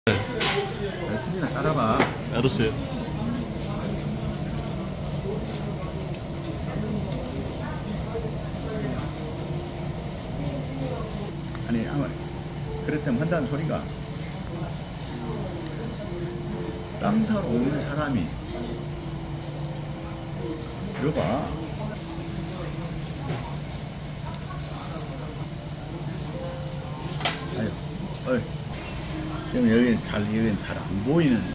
수진아 깔아봐. 알았어요. 아니 아마 그랬다면 한다는 소리가 땅 사러 오는 사람이 이거 봐. 아유, 어이. 지금 여기는 잘 안 보이는